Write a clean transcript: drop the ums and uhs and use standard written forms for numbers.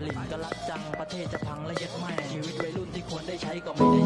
ลินก็รักจังประเทศจะพังและยัดแม่ชีวิตวัยรุ่นที่ควรได้ใช้ก็ไม่ได้